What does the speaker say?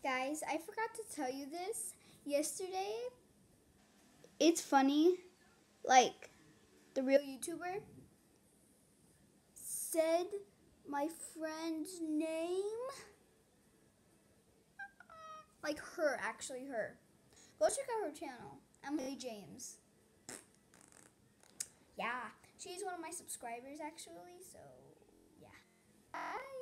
Guys, I forgot to tell you this yesterday. It's funny, like the real YouTuber said my friend's name. Like her, actually her. Go check out her channel, Emily James. Yeah, she's one of my subscribers actually, so yeah. Bye.